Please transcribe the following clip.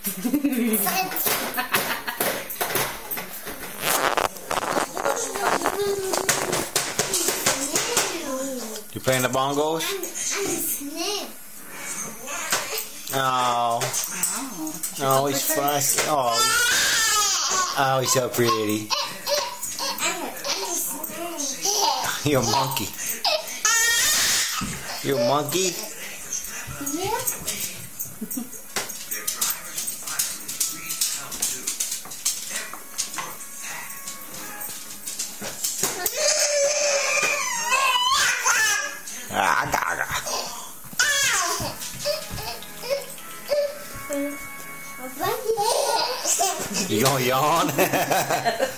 You playing the bongos? Oh. Oh, he's fussy. Oh, he's so pretty. You're a monkey. You're a monkey? You gonna yawn?